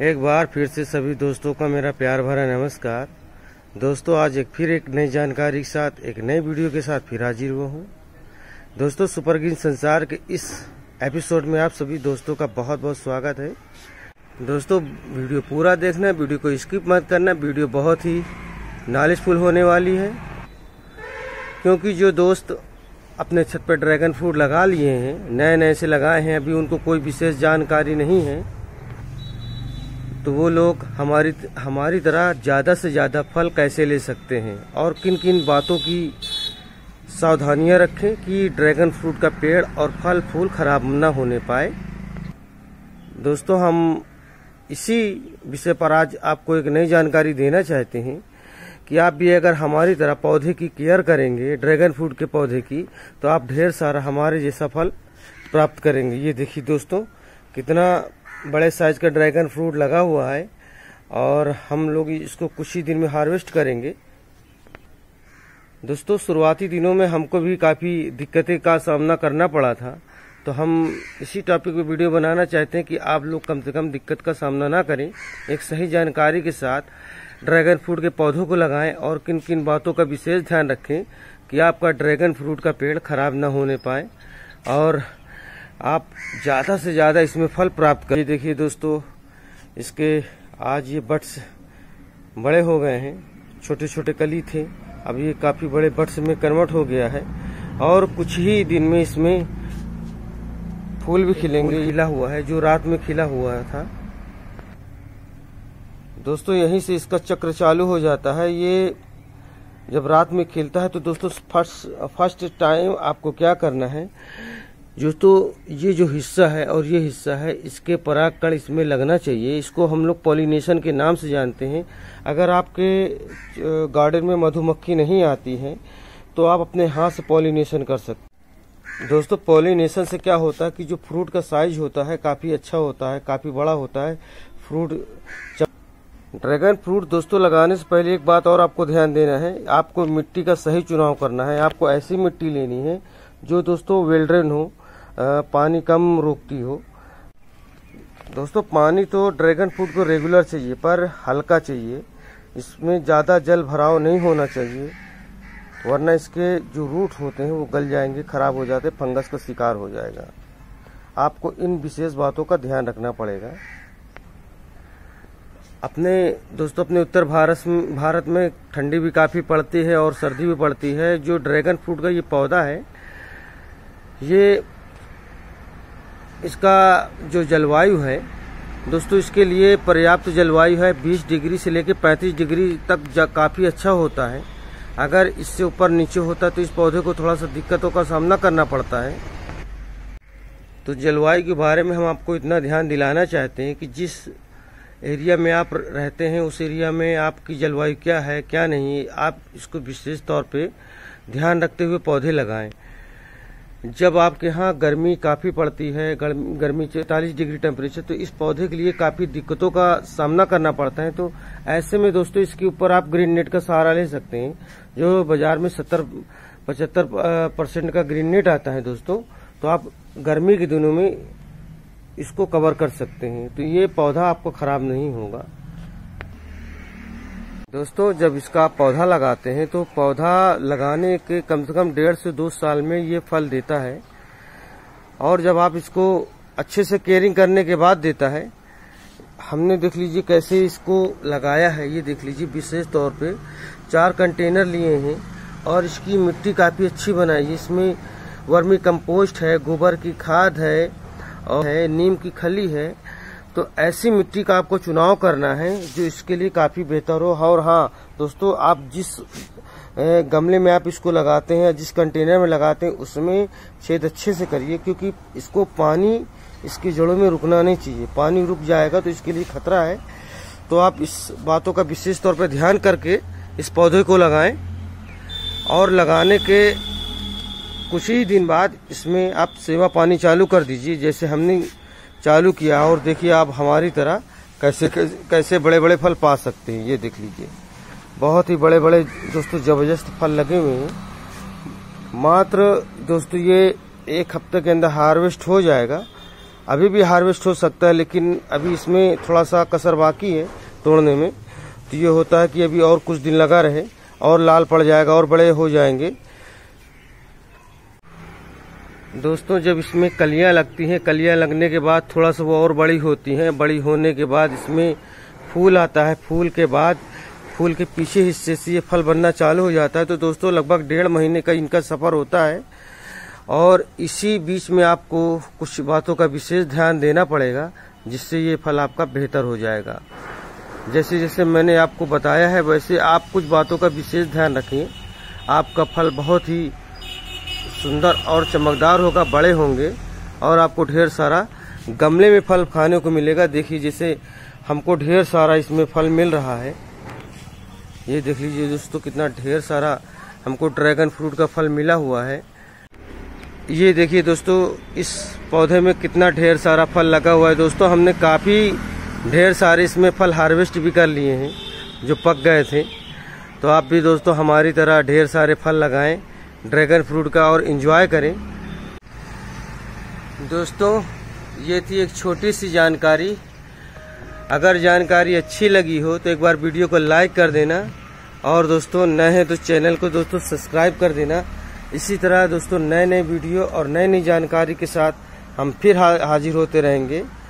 एक बार फिर से सभी दोस्तों का मेरा प्यार भरा नमस्कार। दोस्तों आज फिर एक नई जानकारी के साथ एक नई वीडियो के साथ फिर हाजिर हुआ हूँ। दोस्तों सुपर ग्रीन संसार के इस एपिसोड में आप सभी दोस्तों का बहुत बहुत स्वागत है। दोस्तों वीडियो पूरा देखना, वीडियो को स्किप मत करना। वीडियो बहुत ही नॉलेजफुल होने वाली है, क्योंकि जो दोस्त अपने छत पर ड्रैगन फ्रूट लगा लिए हैं, नए नए से लगाए हैं, अभी उनको कोई विशेष जानकारी नहीं है, तो वो लोग हमारी तरह ज़्यादा से ज़्यादा फल कैसे ले सकते हैं और किन किन बातों की सावधानियां रखें कि ड्रैगन फ्रूट का पेड़ और फल फूल खराब ना होने पाए। दोस्तों हम इसी विषय पर आज आपको एक नई जानकारी देना चाहते हैं कि आप भी अगर हमारी तरह पौधे की केयर करेंगे, ड्रैगन फ्रूट के पौधे की, तो आप ढेर सारा हमारे जैसा फल प्राप्त करेंगे। ये देखिए दोस्तों, कितना बड़े साइज का ड्रैगन फ्रूट लगा हुआ है और हम लोग इसको कुछ ही दिन में हार्वेस्ट करेंगे। दोस्तों शुरुआती दिनों में हमको भी काफ़ी दिक्कतें का सामना करना पड़ा था, तो हम इसी टॉपिक पे वीडियो बनाना चाहते हैं कि आप लोग कम से कम दिक्कत का सामना ना करें। एक सही जानकारी के साथ ड्रैगन फ्रूट के पौधों को लगाएं और किन किन बातों का विशेष ध्यान रखें कि आपका ड्रैगन फ्रूट का पेड़ खराब ना होने पाए और आप ज़्यादा से ज़्यादा इसमें फल प्राप्त करें। देखिए दोस्तों, इसके आज ये बड्स बड़े हो गए हैं, छोटे छोटे कली थे, अब ये काफ़ी बड़े बड्स में कन्वर्ट हो गया है और कुछ ही दिन में इसमें फूल भी खिलेंगे। खिला हुआ है, जो रात में खिला हुआ था दोस्तों, यहीं से इसका चक्र चालू हो जाता है। ये जब रात में खिलता है तो दोस्तों फर्स्ट टाइम आपको क्या करना है, ये जो हिस्सा है और ये हिस्सा है, इसके परागकण इसमें लगना चाहिए। इसको हम लोग पॉलिनेशन के नाम से जानते हैं। अगर आपके गार्डन में मधुमक्खी नहीं आती है तो आप अपने हाथ से पॉलिनेशन कर सकते। दोस्तों पॉलिनेशन से क्या होता है कि जो फ्रूट का साइज होता है काफ़ी अच्छा होता है, काफ़ी बड़ा होता है फ्रूट। ड्रैगन फ्रूट दोस्तों लगाने से पहले एक बात और आपको ध्यान देना है, आपको मिट्टी का सही चुनाव करना है। आपको ऐसी मिट्टी लेनी है जो दोस्तों वेल ड्रेन हो, पानी कम रोकती हो। दोस्तों पानी तो ड्रैगन फ्रूट को रेगुलर चाहिए पर हल्का चाहिए, इसमें ज़्यादा जल भराव नहीं होना चाहिए, वरना इसके जो रूट होते हैं वो गल जाएंगे, खराब हो जाते, फंगस का शिकार हो जाएगा। आपको इन विशेष बातों का ध्यान रखना पड़ेगा। अपने उत्तर भारत में ठंडी भी काफ़ी पड़ती है और सर्दी भी पड़ती है। जो ड्रैगन फ्रूट का ये पौधा है, ये इसका जो जलवायु है दोस्तों, इसके लिए पर्याप्त जलवायु है। 20 डिग्री से लेकर 35 डिग्री तक काफ़ी अच्छा होता है। अगर इससे ऊपर नीचे होता तो इस पौधे को थोड़ा सा दिक्कतों का सामना करना पड़ता है। तो जलवायु के बारे में हम आपको इतना ध्यान दिलाना चाहते हैं कि जिस एरिया में आप रहते हैं उस एरिया में आपकी जलवायु क्या है क्या नहीं, आप इसको विशेष तौर पे ध्यान रखते हुए पौधे लगाएं। जब आपके यहाँ गर्मी काफ़ी पड़ती है, गर्मी 44 डिग्री टेम्परेचर, तो इस पौधे के लिए काफ़ी दिक्कतों का सामना करना पड़ता है। तो ऐसे में दोस्तों इसके ऊपर आप ग्रीन नेट का सहारा ले सकते हैं, जो बाजार में 70-75% का ग्रीन नेट आता है दोस्तों। तो आप गर्मी के दिनों में इसको कवर कर सकते हैं, तो ये पौधा आपको खराब नहीं होगा। दोस्तों जब इसका पौधा लगाते हैं तो पौधा लगाने के कम से कम 1.5 से 2 साल में ये फल देता है, और जब आप इसको अच्छे से केयरिंग करने के बाद देता है। हमने देख लीजिए कैसे इसको लगाया है, ये देख लीजिए विशेष तौर पे 4 कंटेनर लिए हैं और इसकी मिट्टी काफ़ी अच्छी बनाई है। इसमें वर्मी कंपोस्ट है, गोबर की खाद है और नीम की खली है। तो ऐसी मिट्टी का आपको चुनाव करना है जो इसके लिए काफ़ी बेहतर हो। और हाँ दोस्तों, आप जिस गमले में आप इसको लगाते हैं, जिस कंटेनर में लगाते हैं, उसमें छेद अच्छे से करिए, क्योंकि इसको पानी इसकी जड़ों में रुकना नहीं चाहिए। पानी रुक जाएगा तो इसके लिए खतरा है। तो आप इस बातों का विशेष तौर पर ध्यान करके इस पौधे को लगाएं और लगाने के कुछ ही दिन बाद इसमें आप सेवा पानी चालू कर दीजिए, जैसे हमने चालू किया। और देखिए आप हमारी तरह कैसे बड़े बड़े फल पा सकते हैं। ये देख लीजिए, बहुत ही बड़े बड़े दोस्तों जबरदस्त फल लगे हुए हैं। मात्र दोस्तों ये 1 हफ्ते के अंदर हार्वेस्ट हो जाएगा अभी भी हार्वेस्ट हो सकता है, लेकिन अभी इसमें थोड़ा सा कसर बाकी है तोड़ने में। तो ये होता है कि अभी और कुछ दिन लगा रहे और लाल पड़ जाएगा और बड़े हो जाएंगे। दोस्तों जब इसमें कलियां लगती हैं, कलियां लगने के बाद थोड़ा सा वो और बड़ी होती हैं। बड़ी होने के बाद इसमें फूल आता है। फूल के बाद फूल के पीछे हिस्से से ये फल बनना चालू हो जाता है। तो दोस्तों लगभग 1.5 महीने का इनका सफर होता है और इसी बीच में आपको कुछ बातों का विशेष ध्यान देना पड़ेगा, जिससे ये फल आपका बेहतर हो जाएगा। जैसे जैसे मैंने आपको बताया है वैसे आप कुछ बातों का विशेष ध्यान रखें। आपका फल बहुत ही सुंदर और चमकदार होगा, बड़े होंगे और आपको ढेर सारा गमले में फल खाने को मिलेगा। देखिए जैसे हमको ढेर सारा इसमें फल मिल रहा है। ये देख लीजिए दोस्तों कितना ढेर सारा हमको ड्रैगन फ्रूट का फल मिला हुआ है। ये देखिए दोस्तों इस पौधे में कितना ढेर सारा फल लगा हुआ है। दोस्तों हमने काफ़ी ढेर सारे इसमें फल हार्वेस्ट भी कर लिए हैं जो पक गए थे। तो आप भी दोस्तों हमारी तरह ढेर सारे फल लगाएं ड्रैगन फ्रूट का और एंजॉय करें। दोस्तों ये थी एक छोटी सी जानकारी। अगर जानकारी अच्छी लगी हो तो एक बार वीडियो को लाइक कर देना और दोस्तों नए हैं तो चैनल को दोस्तों सब्सक्राइब कर देना। इसी तरह दोस्तों नए नए वीडियो और नई नई जानकारी के साथ हम फिर हाजिर होते रहेंगे।